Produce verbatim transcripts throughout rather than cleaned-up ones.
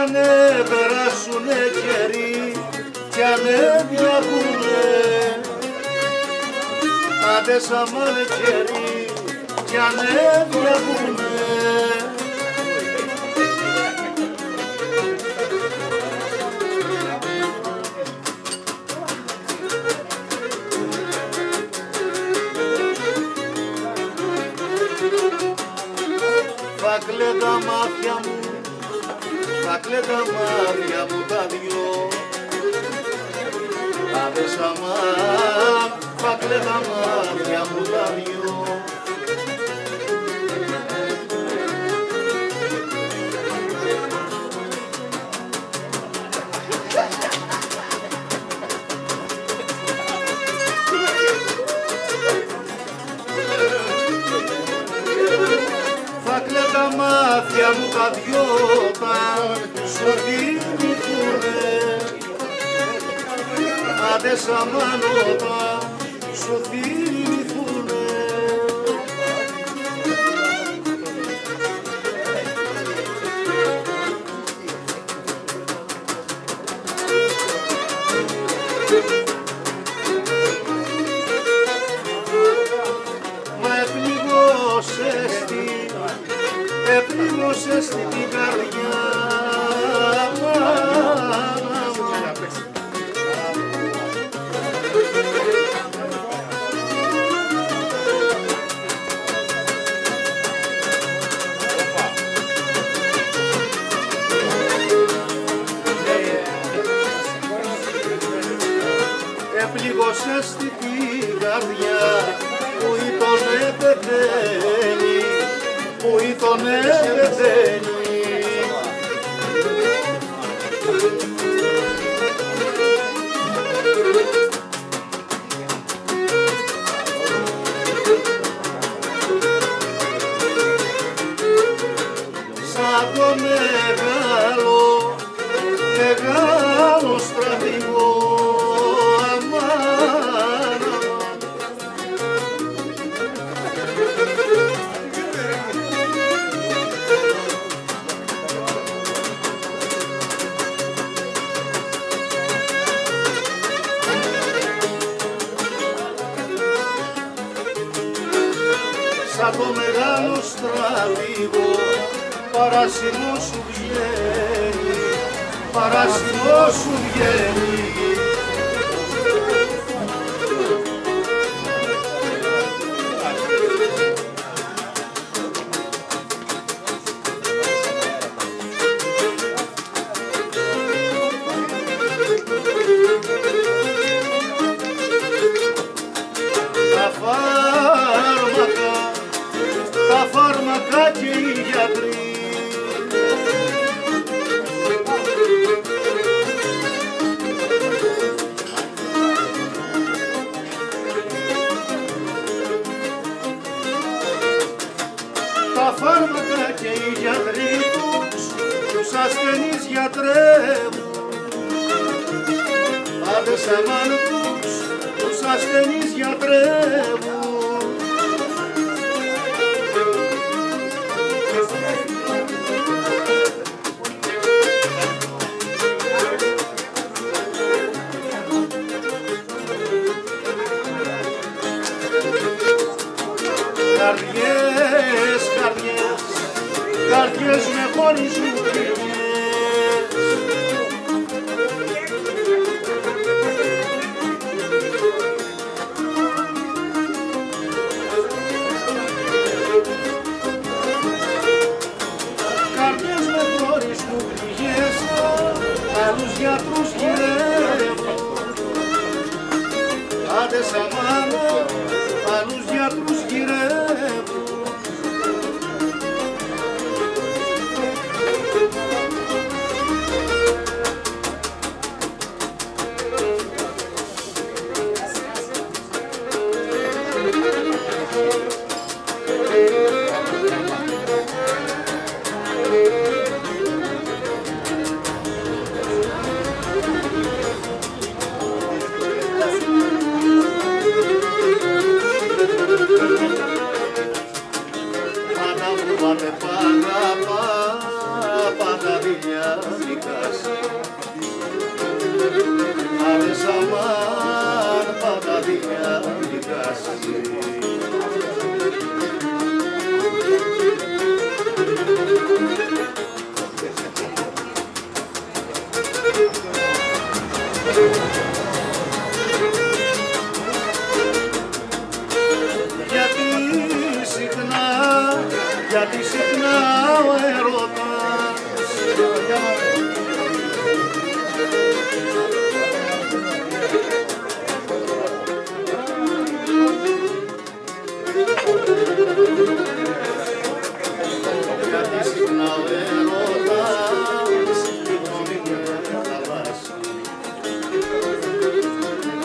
ανε περάσουνε καιροί κι ανε διαβούνε, άντε σαμάνε καιροί κι ανε διαβούνε. Θα κλαίγα τα μάτια μου, θα κλαίγα τα μάτια μου τα δυο, άντε σαμάν, θα κλαίγα τα μάτια μου τα δυο. Θα κλαίγα τα μάτια μου τα δυο, τα σου θυμηθούνε, άντε σαμανώτα σου θυμηθούνε. Μα επληγώσες την, επληγώσες την καρδιά. Επληγώσες την καρδιά που ήτονε πεθαίνει, που ήτονε πεθαίνει. Σαν το μεγάλο, μεγάλο στρατηγό, σαν το μεγάλο στραβίγο, παράσημο σου βγαίνει, παράσημο σου βγαίνει. Τα φάρμακα, τα φάρμακα και οι γιατροί, τα φάρμακα και οι γιατροί τους, τους ασθενείς γιατρεύουν, άντε σαμάν τους, τους ασθενείς γιατρεύουν. Καρδιές, καρδιές, καρδιές με χωρίζουν κρυφιές. Καρδιές με χωρίζουν κρυφιές, άλλους γιατρούς γυρεύουν, άντε σαμάνα, άλλους γιατρούς γυρεύουν.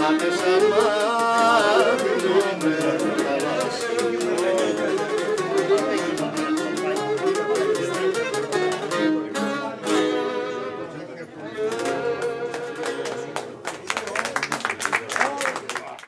πάνε σαν